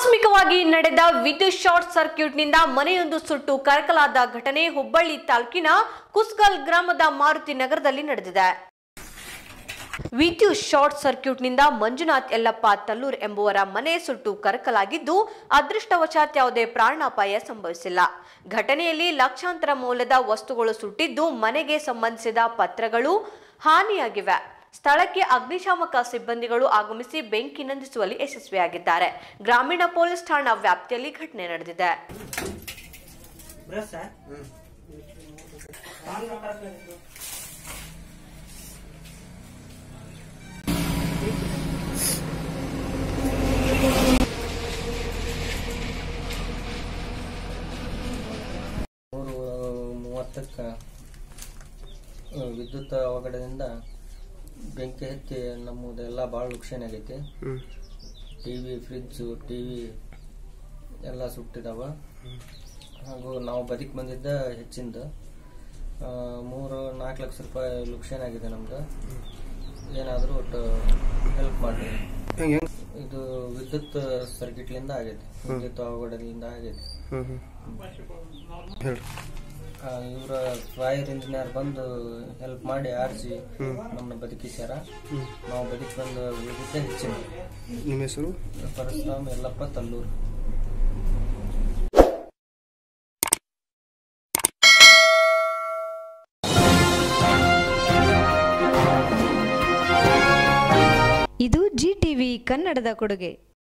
ಆಕಸ್ಮಿಕವಾಗಿ ನಡೆದ ವಿದ್ಯುತ್ ಶಾರ್ಟ್ ಸರ್ಕ್ಯೂಟ್ನಿಂದ ಮನೆಯೊಂದು ಸುಟ್ಟು ಕರಕಲಾದ ಘಟನೆ ಹುಬ್ಬಳ್ಳಿ ತಾಲೂಕಿನ ಕುಸ್ಗಲ್ ಗ್ರಾಮದ ಮಾರುತಿ ನಗರದಲ್ಲಿ ನಡೆದಿದೆ. ವಿದ್ಯುತ್ ಶಾರ್ಟ್ ಸರ್ಕ್ಯೂಟ್ನಿಂದ ಮಂಜುನಾಥ್ ಯಲ್ಲಪ್ಪ ತಲ್ಲೂರ್ ಎಂಬುವರ ಮನೆ ಸುಟ್ಟು ಕರಕಲಾಗಿದ್ದು, ಅದೃಷ್ಟವಶಾತ್ ಯಾವುದೇ ಪ್ರಾಣಾಪಾಯ ಸಂಭವಿಸಿಲ್ಲ. ಘಟನೆಯಲ್ಲಿ ಲಕ್ಷಾಂತರ ಮೌಲ್ಯದ ವಸ್ತುಗಳು ಸುಟ್ಟಿದ್ದು, ಮನೆಗೆ ಸಂಬಂಧಿಸಿದ ಪತ್ರಗಳು ಹಾನಿಯಾಗಿವೆ. ಸ್ಥಳಕ್ಕೆ ಅಗ್ನಿಶಾಮಕ ಸಿಬ್ಬಂದಿಗಳು ಆಗಮಿಸಿ ಬೆಂಕಿ ನಂದಿಸುವಲ್ಲಿ ಯಶಸ್ವಿಯಾಗಿದ್ದಾರೆ. ಗ್ರಾಮೀಣ ಪೊಲೀಸ್ ಠಾಣಾ ವ್ಯಾಪ್ತಿಯಲ್ಲಿ ಘಟನೆ ನಡೆದಿದೆ. ವಿದ್ಯುತ್ ಅವಘಡದಿಂದ ಬೆಂಕಿ ಹತ್ತಿ ನಮ್ಮದೆಲ್ಲ ಭಾಳ ನುಕ್ಸಾನ್ ಆಗೈತಿ. ಟಿವಿ, ಫ್ರಿಡ್ಜು, ಟಿವಿ ಎಲ್ಲ ಸುಟ್ಟಿದಾವ. ಹಾಗೂ ನಾವು ಬದುಕಿ ಬಂದಿದ್ದ ಹೆಚ್ಚಿಂದ 3-4 ಲಕ್ಷ ರೂಪಾಯಿ ನುಕ್ಸಾನ್ ಆಗಿದೆ ನಮ್ದು. ಏನಾದರೂ ಒಟ್ಟು ಹೆಲ್ಪ್ ಮಾಡಿ. ಇದು ವಿದ್ಯುತ್ ಸರ್ಕ್ಯೂಟ್ಲಿಂದ ಆಗೈತಿ, ವಿದ್ಯುತ್ ಅವಘಡದಿಂದ ಆಗೈತಿ. ಇವರ ಫೈರ್ ಇಂಜಿನಿಯರ್ ಬಂದು ಹೆಲ್ಪ್ ಮಾಡಿ ಆರಿಸಿ ನಮ್ಮನ್ನ ಬದುಕಿಸ್ಯಾರ. ನಾವು ಬದುಕಿ ಬಂದು ಉಳಿದಿದ್ದೆ ಹೆಚ್ಚಿನ. ನಿಮ್ಮ ಹೆಸರು? ಪರಶುರಾಮ್ ಯಲ್ಲಪ್ಪ ತಲ್ಲೂರ್. ಇದು ಜಿಟಿವಿ ಕನ್ನಡದ ಕೊಡುಗೆ.